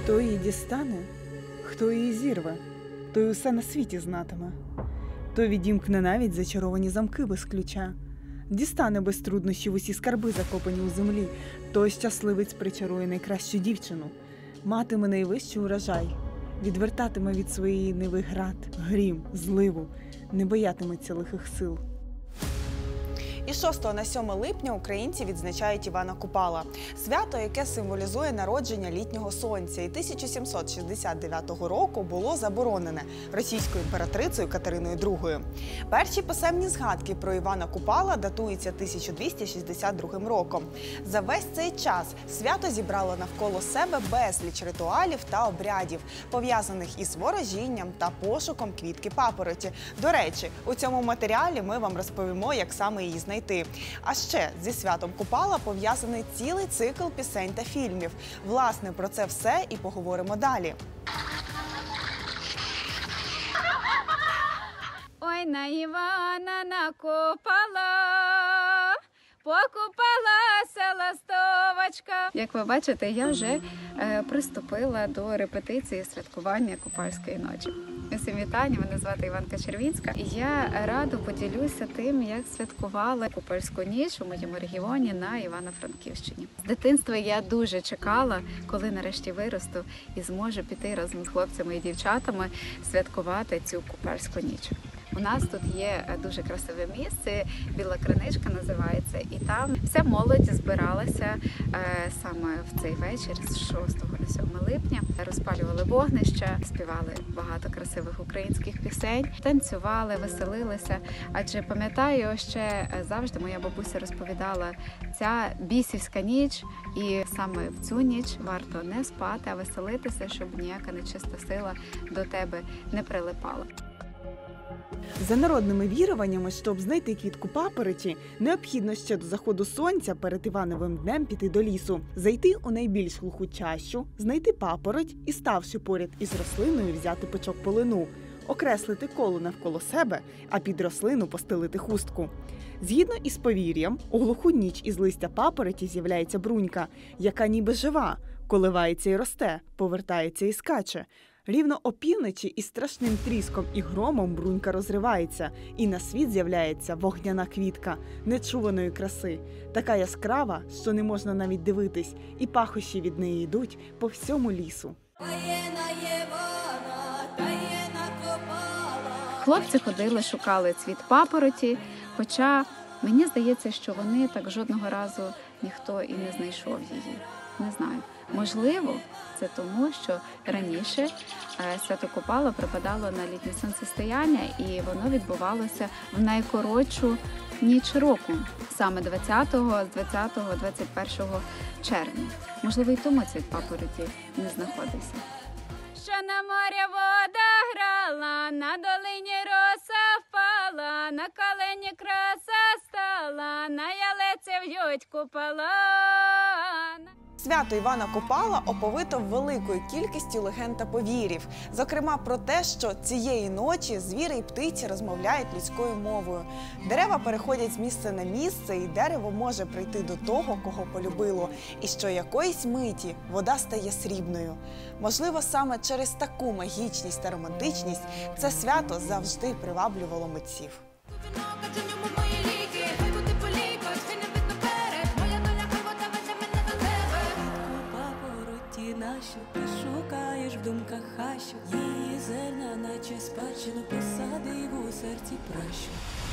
Хто її дістане, хто її зірве, той усе на світі знатиме. Той відімкне навіть зачаровані замки без ключа, дістане без труднощів усі скарби, закопані у землі, той щасливець причарує найкращу дівчину, матиме найвищий урожай, відвертатиме від своєї ниви град, грім, зливу, не боятиметься лихих сил. Із 6 на 7 липня українці відзначають Івана Купала – свято, яке символізує народження літнього сонця, і 1769 року було заборонене російською імператрицею Катериною II. Перші писемні згадки про Івана Купала датуються 1262 роком. За весь цей час свято зібрало навколо себе безліч ритуалів та обрядів, пов'язаних із ворожінням та пошуком квітки папороті. До речі, у цьому матеріалі ми вам розповімо, як саме її знайти. А ще зі святом Купала пов'язаний цілий цикл пісень та фільмів. Власне, про це все і поговоримо далі. Ой, на Івана накопала, покупалася ластовочка. Як ви бачите, я вже приступила до репетиції святкування Купальської ночі. Усім вітання, мене звати Іванка Червінська. І я радо поділюся тим, як святкувала Купальську ніч у моєму регіоні на Івано-Франківщині. З дитинства я дуже чекала, коли нарешті виросту і зможу піти разом з хлопцями і дівчатами святкувати цю Купальську ніч. У нас тут є дуже красиве місце, Біла Криничка називається, і там вся молодь збиралася саме в цей вечір з 6 на 7 липня. Розпалювали вогнища, співали багато красивих українських пісень, танцювали, веселилися. Адже пам'ятаю, ще завжди моя бабуся розповідала, ця бісівська ніч, і саме в цю ніч варто не спати, а веселитися, щоб ніяка нечиста сила до тебе не прилипала. За народними віруваннями, щоб знайти квітку папороті, необхідно ще до заходу сонця перед Івановим днем піти до лісу, зайти у найбільш глуху чащу, знайти папороть і, ставши поряд із рослиною, взяти пучок полину, окреслити коло навколо себе, а під рослину постелити хустку. Згідно із повір'ям, у глуху ніч із листя папороті з'являється брунька, яка ніби жива, коливається і росте, повертається і скаче. Рівно опівночі із страшним тріском і громом брунька розривається, і на світ з'являється вогняна квітка нечуваної краси, така яскрава, що не можна навіть дивитись, і пахощі від неї йдуть по всьому лісу. Хлопці ходили, шукали цвіт папороті, хоча мені здається, що вони так жодного разу ніхто і не знайшов її. Не знаю. Можливо, це тому, що раніше свято Купала припадало на літнє сонцестояння, і воно відбувалося в найкоротшу ніч року, саме 20-го, з 20-го, 21 червня. Можливо, і тому цвіт папороті не знаходився. Що на морі вода грала, на долині роса впала, на калині краса стала, на ялиці в'ють купала. Свято Івана Купала оповито великою кількістю легенд та повірів. Зокрема, про те, що цієї ночі звіри і птиці розмовляють людською мовою. Дерева переходять з місця на місце, і дерево може прийти до того, кого полюбило. І що якоїсь миті вода стає срібною. Можливо, саме через таку магічність та романтичність це свято завжди приваблювало митців. Нашу ти шукаєш в думках хащу, її зерна, наче спадщину, посадив у серці пращу.